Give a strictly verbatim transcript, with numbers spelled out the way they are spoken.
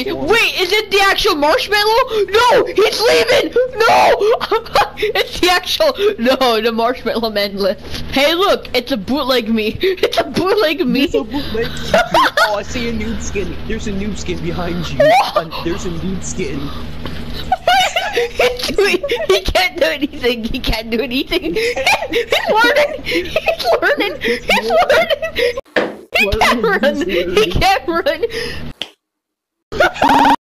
Wait, wait, is it the actual marshmallow? No, he's leaving. No, it's the actual. No, the marshmallow man left. Hey, look, it's a bootleg me. It's a bootleg me. It's a bootleg. Oh, I see a noob skin. There's a noob skin behind you. Uh, there's a noob skin. He's doing, he can't do anything. He can't do anything. He's learning. He's learning. He's learning. He can't run. He can't run.